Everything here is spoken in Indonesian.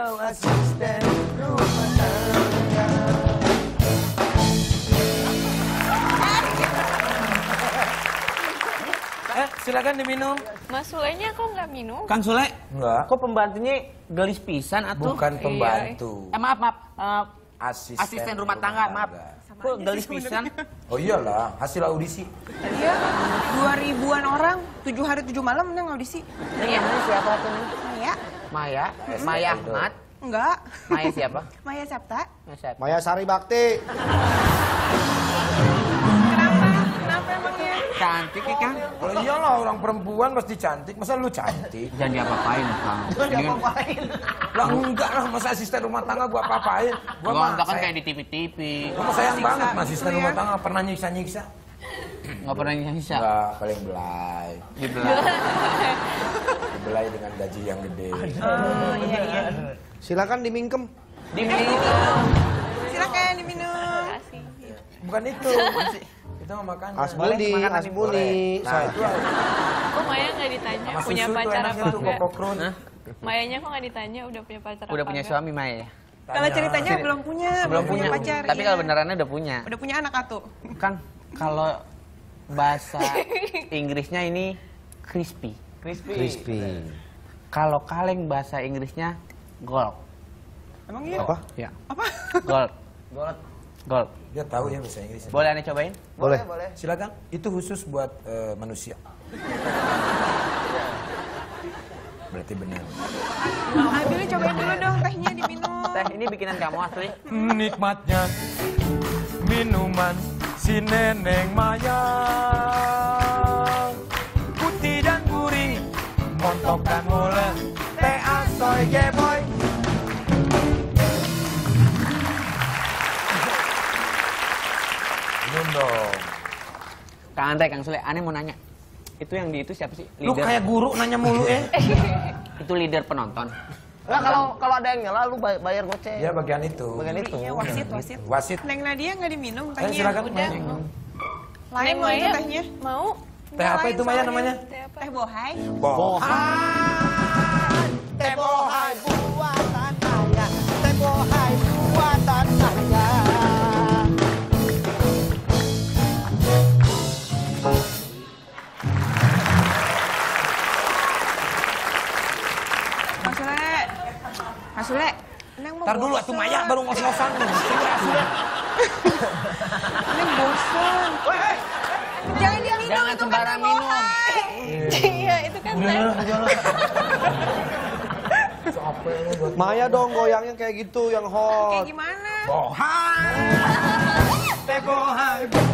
kau asisten rumah tangga. Silakan diminum. Mas Sulenya kok nggak minum? Kang Sule? Enggak. Kok pembantunya gelis pisan atuh? Bukan pembantu. Maaf. Asisten Asisten rumah tangga, maaf. Kok gelis pisan? Oh iyalah, hasil audisi. Iya, 2000-an orang, 7 hari 7 malam neng audisi. Ini yang mana siapa tuh nih? Maya? Maya? Maya Ahmad? Enggak. Maya siapa? Maya Sapta. Maya Sari Bakti. Kenapa emangnya? Cantik ya, Kang? Oh iyalah, orang perempuan pasti cantik. Masa lu cantik? Jangan diapa-apain, Kang. Lah enggak lah, masa asisten rumah tangga gua apa-apain. Gua Gua kan sayang- kayak di TV-TV. Gua sayang banget sama asisten rumah tangga, pernah nyiksa-nyiksa. Nggak pernah nyisa. Enggak, paling belai. Dibelah. Belai dengan gaji yang gede. Oh iya. Silakan dimingkem. Diminum. Silakan diminum. Kasih. Bukan itu. Itu mah makan. Asbuni, makanan Asbuni. Nah, itu Kok Maya nggak ditanya sama punya susu tuh pacar enaknya apa tuh enggak? kokokrun. Mayanya kok nggak ditanya udah punya pacar Udah apa punya enggak? suami Maya ya? Kalau ceritanya belum punya pacar. Tapi iya. kalau benerannya udah punya. Udah punya anak atuh. Kan kalau bahasa Inggrisnya ini crispy. Crispy. Kalau kaleng bahasa Inggrisnya gold. Emang iya? Apa? Ya. Apa? Gold. Gold. Dia tahu ya bahasa Inggris. Boleh aneh cobain? Boleh. Silakan. Itu khusus buat manusia. Berarti benar. Ambil cobain dulu dong tehnya diminum. Teh ini bikinan kamu asli. Nikmatnya minuman si Neneng Maya, putih dan gurih, montok dan molen, teh asoy geboy. Minum dong. Kang Andre, Kang Sule, aneh mau nanya. Itu yang di itu siapa sih? Lu kayak guru nanya mulu ya. Itu leader penonton. Nah, kalau ada yang nyala lu bayar goceng. Ya bagian itu. Bagian itu. Iya, wasit. Wasit. Neng Nadia nggak diminum Ayo tehnya. silakan. Udah. Lain Neng mau itu Maya tehnya. mau? Teh apa itu Maya namanya? Teh apa? Teh bohai. Bohan. Teh bohai buatan saya. Teh bohai buatan saya. Mas Sule. Neng mau Ntar dulu atuh Maya baru ngos-ngosan. Neng bosan. Jangan diminum Jangan itu sembarang kan minum. Iya itu kan teh. Maya dong goyangnya kayak gitu yang Kayak hot. gimana? Bohan. Teh bohan.